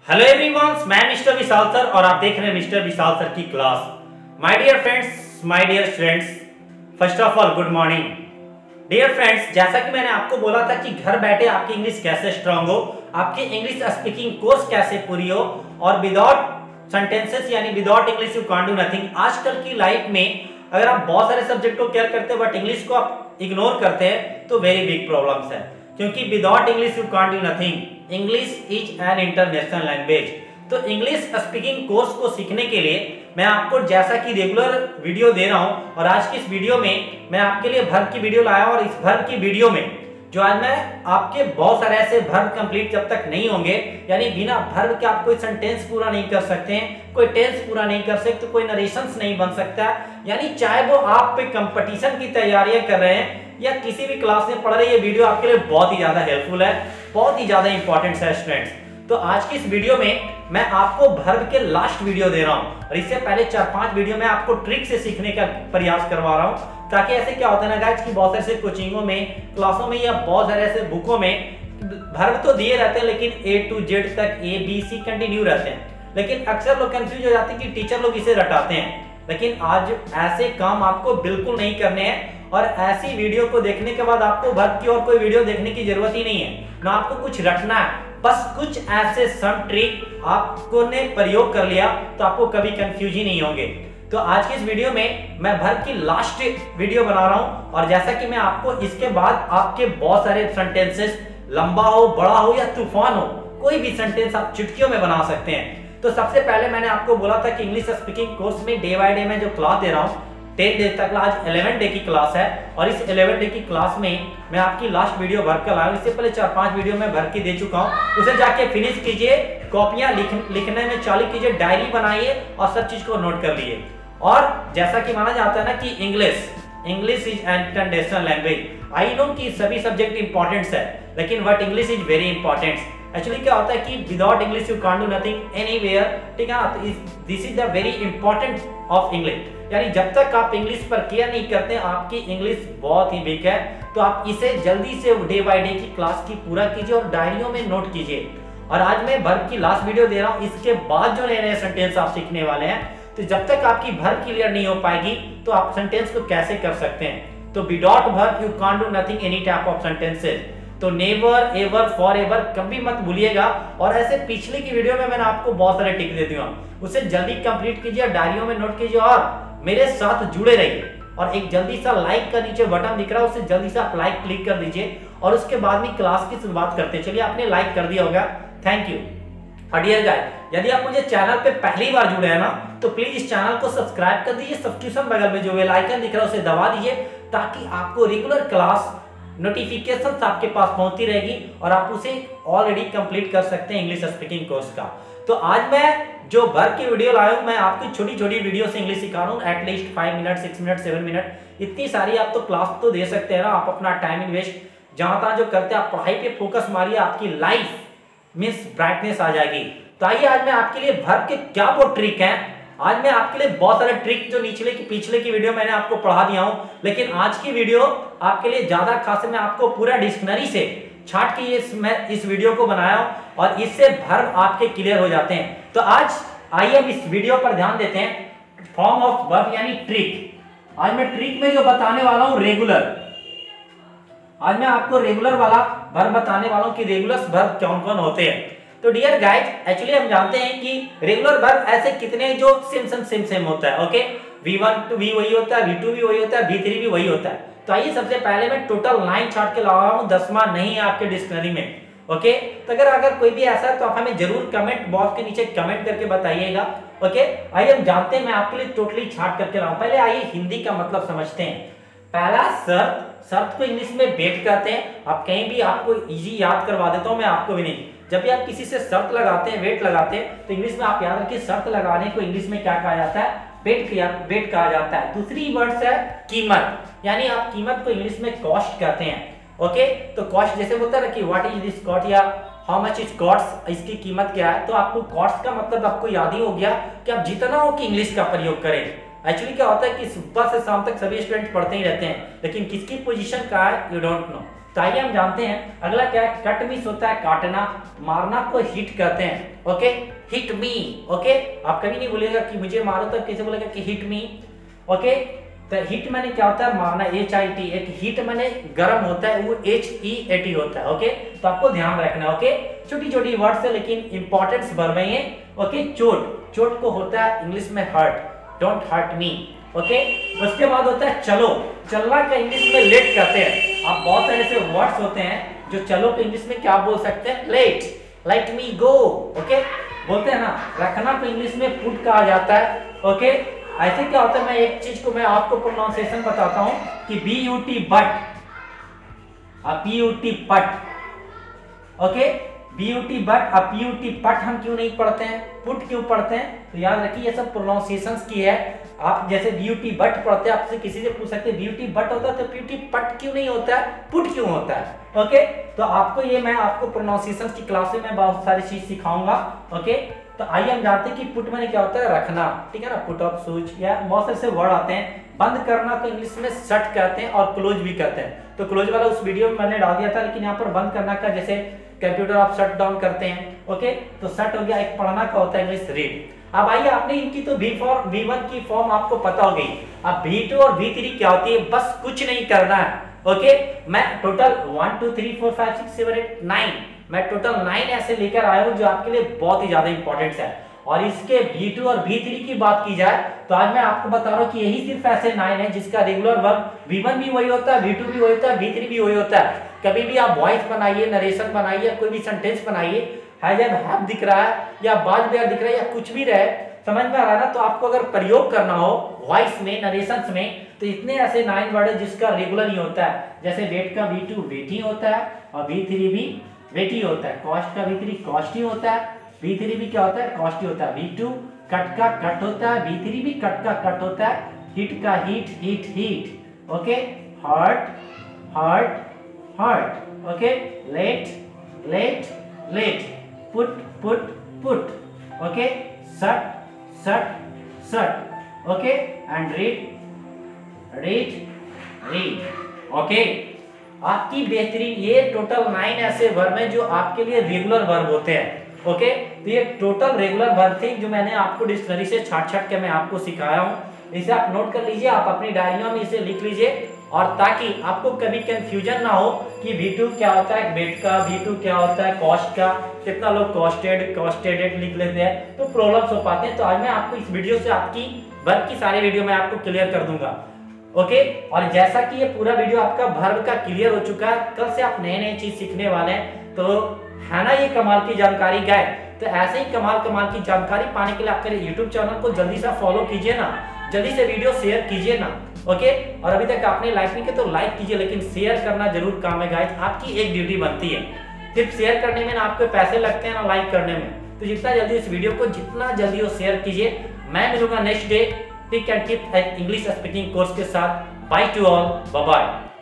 Hello everyone, मैं mister Vishal sir और आप देख रहे हैं मिस्टर विशाल सर की class. My dear friends, my dear students, first of all good morning. Dear friends, जैसा कि मैंने आपको बोला था कि घर बैठे आपकी इंग्लिश कैसे स्ट्रांग हो, आपकी इंग्लिश स्पीकिंग कोर्स कैसे पूरी हो और विदाउट सेंटेंसेस यानी without English you can't do nothing. आजकल की लाइफ में अगर आप बहुत सारे सब्जेक्ट को केयर करते हैं बट इंग्लिश को आप इग्नोर करते हैं तो वेरी बिग प्रॉब्लम्स है, क्योंकि without English you can't do nothing. English is an international language. तो इंग्लिश स्पीकिंग कोर्स को सीखने के लिए मैं आपको जैसा कि रेगुलर वीडियो दे रहा हूं और आज की इस वीडियो में मैं आपके लिए वर्ब की वीडियो लाया और इस वर्ब की वीडियो में जो आज मैं आपके बहुत सारे ऐसे वर्ब कंप्लीट जब तक नहीं होंगे, यानी बिना वर्ब के आप कोई सेंटेंस पूरा नहीं कर सकते हैं, कोई टेंस पूरा नहीं कर सकते, कोई नरेशंस नहीं बन सकता, यानी चाहे वो आप पे कंपटीशन की तैयारियां कर रहे हैं या किसी भी क्लास में पढ़ रहे हैं, ये वीडियो आपके लिए बहुत ही ज्यादा हेल्पफुल है, बहुत ही ज्यादा इंपॉर्टेंट है स्टूडेंट्स। तो आज की इस वीडियो में मैं आपको वर्ब के लास्ट वीडियो दे रहा हूं और इससे पहले 4-5 वीडियो में आपको ट्रिक से सीखने का प्रयास करवा रहा हूं, ताकि ऐसे क्या होता है ना गाइस कि बहुत सारे कोचिंगों में, क्लासों में या बहुत सारे ऐसे बुकों में वर्ब तो दिए रहते हैं लेकिन A to Z तक ABC कंटिन्यू रहते हैं, लेकिन अक्सर लोग कंफ्यूज हो जाते हैं कि टीचर लोग इसे रटाते हैं। लेकिन आज ऐसे काम आपको बिल्कुल नहीं करने हैं और ऐसी वीडियो को देखने के बाद आपको वर्ब की और कोई वीडियो देखने की जरूरत ही नहीं है, ना आपको कुछ रटना है, बस कुछ ऐसे सम ट्रिक आपको ने प्रयोग कर लिया तो आपको कभी कंफ्यूज ही नहीं होंगे। तो आज की इस वीडियो में मैं वर्ब की लास्ट वीडियो बना रहा हूं और जैसा कि मैं आपको इसके बाद आपके बहुत सारे सेंटेंसेस, लंबा हो, बड़ा हो या तूफान हो, कोई भी सेंटेंस आप चुटकियों में बना सकते हैं। तो सबसे पहले मैंने आपको बोला था कि इंग्लिश स्पीकिंग कोर्स में डे बाय डे में जो क्लास दे रहा हूं 10 डे तक, आज 11 डे की क्लास है और इस 11 डे की क्लास में मैं आपकी लास्ट वीडियो वर्ब का लाया हूं। इससे पहले 4-5 वीडियो में वर्ब की दे चुका हूं, उसे जाके फिनिश कीजिए, कॉपियां लिखने में चालू कीजिए, डायरी बनाइए और सब चीज को नोट कर लिए। और जैसा कि माना जाता है ना कि English is an international language. I know कि सभी सब्जेक्ट इंपॉर्टेंट है लेकिन but English is very important. Actually क्या होता है कि without English you can't do nothing anywhere, ठीक है ना। तो this is the very important of English, यानी जब तक आप इंग्लिश पर केयर नहीं करते आपकी इंग्लिश बहुत ही वीक है। तो आप इसे जल्दी से डे बाय डे की क्लास की पूरा कीजिए और डायरियों में नोट कीजिए। और आज मैं वर्ब की लास्ट वीडियो दे रहा हूं, इसके बाद जो नए नए सेंटेंस आप सीखने वाले हैं, तो जब तक आपकी वर्ब क्लियर नहीं हो पाएगी तो आप सेंटेंस को कैसे कर सकते हैं। तो without verb you can't do nothing any type of sentences. तो नेवर एवर फॉर एवर कभी मत भूलिएगा। और ऐसे पिछले की वीडियो में मैंने आपको बहुत सारे टिक दे दिए, उसे जल्दी कंप्लीट कीजिए, डायरियों में नोट कीजिए और मेरे साथ जुड़े रहिए। और एक जल्दी सा लाइक का नीचे बटन दिख रहा है, उसे जल्दी से आप लाइक क्लिक कर दीजिए और उसके बाद में क्लास की शुरुआत करते हैं। चलिए, आपने लाइक कर दिया होगा, थैंक यू। और डियर गाइस, यदि आप मुझे चैनल पे पहली बार जुड़े हैं ना तो प्लीज इस चैनल को सब्सक्राइब कर दीजिए, सब्सक्रिप्शन बगल में जो बेल आइकन दिख रहा है उसे दबा दीजिए, ताकि आपको रेगुलर क्लास नोटिफिकेशंस आपके पास पहुंचती रहेगी और आप उसे ऑलरेडी कंप्लीट कर सकते हैं इंग्लिश स्पीकिंग कोर्स का। तो आज मैं जो वर्ब की वीडियो लाया हूं, मैं आपकी छोटी छोटी वीडियो से इंग्लिश सिखा रहा हूं, एटलीस्ट 5 मिनट, 6 मिनट, 7 मिनट, इतनी सारी आप तो क्लास तो दे सकते हैं ना। आप अपना टाइम इन्वेस्ट जहां तहां जो करते हैं, आप पढ़ाई पे फोकस मारिए, आपकी लाइफ मींस ब्राइटनेस आ जाएगी। तो आइए आज मैं आपके लिए वर्ब के क्या वो ट्रिक हैं, आज मैं आपके लिए बहुत सारे ट्रिक जो पिछले की वीडियो मैंने आपको पढ़ा दिया हूं, लेकिन आज की वीडियो आपके लिए ज्यादा खास है। मैं आपको पूरा डिक्शनरी से छाट के मैं इस वीडियो को बनाया हूं और इससे वर्ब आपके क्लियर हो जाते हैं। तो आज आइए हम इस वीडियो पर ध्यान देते हैं, फॉर्म ऑफ वर्ब यानी ट्रिक। आज मैं ट्रिक में जो बताने वाला हूं रेगुलर, आज मैं आपको रेगुलर वाला वर्ब बताने वाला हूं कि रेगुलर वर्ब कौन कौन होते हैं। तो डियर गाइस, एक्चुअली हम जानते हैं कि रेगुलर वर्ब ऐसे कितने जो सेम होता है। ओके, V1 भी वही होता है, V2 भी वही होता है, V3 भी वही होता है। तो आइए सबसे पहले मैं टोटल 9 चार्ट के लगा हूं, 10वां नहीं है आपके डिक्शनरी में। ओके, तो अगर कोई भी ऐसा है तो आप हमें जरूर कमेंट बॉक्स के नीचे कमेंट करके बताइएगा। ओके, आइए हम जानते हैं, मैं आपके लिए टोटली छाट करके लाऊं। पहले आइए हिंदी का मतलब समझते हैं। पहला शर्त को इंग्लिश में वेट कहते हैं। आप कहीं भी आपको इजी याद करवा देता हूं मैं, आपको भी नहीं। जब भी आप किसी से शर्त लगाते हैं, वेट लगाते हैं, तो इंग्लिश में आप याद रखिए शर्त लगाने को इंग्लिश में क्या कहा जाता है, वेट कहा जाता है। दूसरी वर्ड्स है कीमत, यानी आप कीमत को इंग्लिश में कॉस्ट कहते हैं। ओके, तो कॉस्ट जैसे होता है कि व्हाट इज दिस कॉस्ट या हाउ मच इज कॉस्ट, इसकी कीमत क्या है। तो आपको कॉस्ट का मतलब आपको याद ही हो गया कि आप जितना हो कि इंग्लिश का प्रयोग करें। एक्चुअली क्या होता है कि सुबह से शाम तक सभी स्टूडेंट पढ़ते ही रहते हैं, लेकिन किसकी पोजीशन क्या है यू डोंट नो। तो आइए हम जानते हैं अगला क्या है। कट मीन्स होता है काटना, मारना को हिट कहते हैं। Okay, hit me. ओके, आप कभी नहीं बोलेगा कि मुझे मारो, तो कैसे बोलेगा कि हिट मी। ओके, तो हिट माने क्या होता है मारना, HIT। एक हिट माने गर्म होता है, वो HEAT होता है। ओके, तो आपको ध्यान रखना है। ओके, छोटी छोटी वर्ड्स है लेकिन इंपॉर्टेंस भर रहे हैं। ओके, चोट, चोट को होता है इंग्लिश में hurt, don't hurt me. Okay, उसके बाद होता है चलो, चलना का इंग्लिश में लेट कहते हैं। आप बहुत सारे ऐसे वर्ड्स होते हैं जो चलो को इंग्लिश में क्या बोल सकते हैं, let, let me go. Okay, बोलते हैं ना। रखना को इंग्लिश में पुट कहा जाता है। ओके, ऐसे क्या होता है, मैं एक चीज को मैं आपको प्रोनाउंसिएशन बताता हूं कि BUT but, PUT put. Okay, BUT but, PUT put हम क्यों नहीं पढ़ते हैं, पुट क्यों पढ़ते हैं, तो याद रखिए ये सब प्रोनाउंसिएशंस की है। आप जैसे BUT बट पढ़ते हैं, आपसे किसी से पूछ सकते हैं BUT बट होता है तो PUT पट क्यों नहीं होता है, पुट क्यों होता है। ओके, तो आपको ये मैं आपको प्रोनाउंसिएशंस की क्लास में मैं बहुत सारी चीज सिखाऊंगा। ओके, तो आइए हम जानते हैं कि पुट माने क्या होता है, रखना। ठीक है ना, पुट ऑफ स्विच, या बहुत से वर्ड आते हैं। बंद करना को इंग्लिश में शट कहते हैं और क्लोज भी कहते हैं। तो क्लोज वाला उस वीडियो में मैंने डाल दिया था, लेकिन यहाँ पर बंद करना का जैसे कंप्यूटर आप शट डाउन करते हैं। ओके, तो शट हो गया। एक पढ़ना का होता है इंग्लिश रीड। अब आइए, आपने इनकी तो V1 की फॉर्म आपको पता हो गई। अब V2 और V3 क्या होती है, बस कुछ नहीं करना है। ओके, मैं टोटल 1 2 3 4 5 6 7 8 9 मैं टोटल 9 ऐसे लेकर आया हूं जो आपके लिए बहुत ही ज्यादा इंपॉर्टेंट है। और इसके V2 और V3 की बात की जाए तो आज मैं आपको बता रहा हूं कि यही सिर्फ ऐसे 9 है जिसका रेगुलर वर्ब V1 भी वही होता है, V2 भी वही होता है, V3 भी वही होता है। कभी भी आप वॉइस बनाइए, नरेशन बनाइए, कोई भी सेंटेंस बनाइए, हैज एंड हैव दिख रहा है या बाज बेयर दिख रहा है या कुछ भी रहे, समझ में आ रहा है ना, तो आपको अगर प्रयोग करना हो वॉइस में, नरेशंस में, तो इतने ऐसे 9 वर्ड है जिसका रेगुलर ही होता है। जैसे वेट का V2 वेटी होता है और V3 भी वेटी होता है। कॉस्ट का V3 कॉस्टी होता है, V3 भी क्या होता है, कॉस्टी होता है। V2 कट का कट होता है, V3 भी कट का कट होता है। हिट का heat, heat heat. Okay, hurt hurt hurt. Okay, let let let, put put put. Okay, सट सट सट। Okay, and read read read. Okay, आपकी बेहतरीन ये टोटल 9 ऐसे वर्ब हैं जो आपके लिए रेगुलर वर्ब होते हैं। ओके, तो ये टोटल रेगुलर वर्ब थे जो मैंने आपको डिक्शनरी से छाट के मैं आपको सिखाया हूं। इसे आप नोट कर लीजिए, आप अपनी डायरियों में इसे लिख लीजिए, और ताकि आपको कभी कंफ्यूजन ना हो कि V2 क्या होता है वेट का, V2 क्या होता है कॉस्ट का। कितना लोग कॉस्टेड कॉस्टेडेड लिख लेते हैं तो प्रॉब्लम्स हो पाते हैं। तो आज मैं आपको इस वीडियो से आपकी वर्ब की सारी वीडियो मैं आपको क्लियर कर दूंगा। ओके, और जैसा कि ये पूरा वीडियो आपका वर्ब का क्लियर हो चुका है, कल से आप नए नए चीज सीखने वाले हैं, तो है ना ये कमाल की जानकारी गाइड। तो ऐसे ही कमाल की जानकारी पाने के लिए आप मेरे YouTube चैनल को जल्दी से फॉलो कीजिए ना, जल्दी से वीडियो शेयर कीजिए ना। ओके, और अभी तक आपने लाइक नहीं किया तो लाइक कीजिए, लेकिन शेयर करना जरूर काम है गाइस, आपकी एक ड्यूटी बनती है। सिर्फ शेयर करने में ना आपके पैसे लगते हैं ना लाइक करने में, तो जितना जल्दी इस वीडियो को जितना जल्दी हो शेयर कीजिए। मैं मिलूंगा next day tick and tip English speaking course के साथ। Bye to all, bye bye.